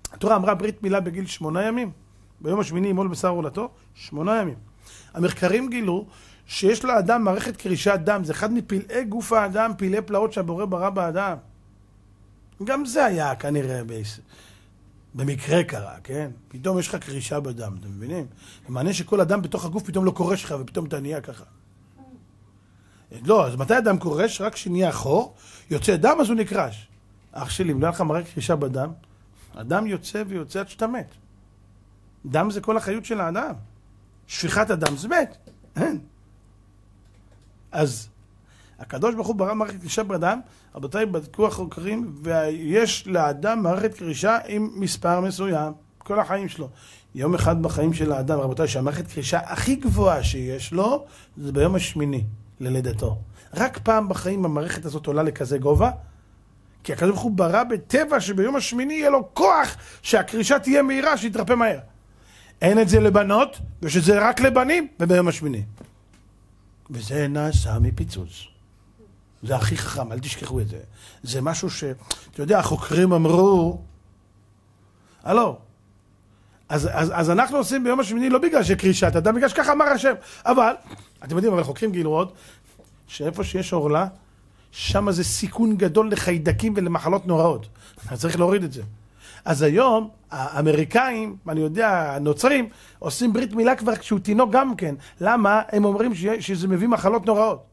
התורה אמרה ברית מילה בגיל 8 ימים. ביום השמיני ימול בשר עולתו, 8 ימים. המחקרים גילו שיש לאדם מערכת קרישת דם, זה אחד מפלאי גוף האדם, פלאי פלאות שהבורא ברא באדם. גם זה היה כנראה במקרה קרה, כן? פתאום יש לך קרישה בדם, אתם מבינים? זה מעניין שכל אדם בתוך הגוף פתאום לא קורש לך ופתאום אתה נהיה ככה. לא, אז מתי אדם קורש? רק שנהיה חור, יוצא דם אז הוא נקרש. אח שלי, אם לא היה לך מערכת קרישה בדם, אדם יוצא ויוצא עד שאתה מת. דם זה כל החיות של האדם. שפיכת הדם זה מת. אין. אז הקדוש ברוך הוא ברא מערכת קרישה בדם, רבותיי בדקו החוקרים, ויש לאדם מערכת קרישה עם מספר מסוים, כל החיים שלו. יום אחד בחיים של האדם, רבותיי, שהמערכת קרישה הכי גבוהה שיש לו, זה ביום השמיני ללידתו. רק פעם בחיים המערכת הזאת עולה לכזה גובה, כי הקדוש ברוך הוא ברא בטבע שביום השמיני יהיה לו כוח שהקרישה תהיה מהירה, שיתרפא מהר. אין את זה לבנות, ושזה רק לבנים, וביום השמיני. וזה נעשה מפיצוץ. זה הכי חכם, אל תשכחו את זה. זה משהו ש... אתה יודע, החוקרים אמרו... הלו. אז אנחנו עושים ביום השמיני לא בגלל שקרישת אדם, בגלל שככה אמר השם. אבל, אתם יודעים, אבל חוקרים גילו עוד, שאיפה שיש עורלה, שם זה סיכון גדול לחיידקים ולמחלות נוראות. אז צריך להוריד את זה. אז היום, האמריקאים, אני יודע, הנוצרים, עושים ברית מילה כבר כשהוא תינוק גם כן. למה? הם אומרים שזה מביא מחלות נוראות.